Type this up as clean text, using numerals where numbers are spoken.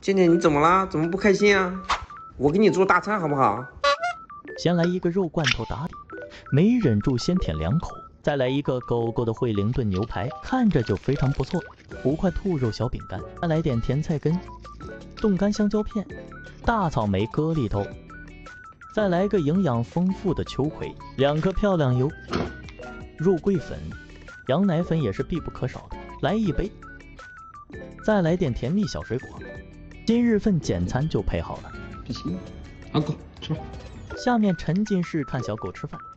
健健，你怎么了？怎么不开心啊？我给你做大餐好不好？ 先来一个肉罐头打底，没忍住先舔2口，再来一个狗狗的惠灵顿牛排，看着就非常不错。5块兔肉小饼干，再来点甜菜根、冻干香蕉片、大草莓颗粒头，再来个营养丰富的秋葵，2颗漂亮油，肉桂粉、羊奶粉也是必不可少的，来1杯，再来点甜蜜小水果。今日份简餐就配好了。 不行，阿狗吃吧。 下面沉浸式看小狗吃饭。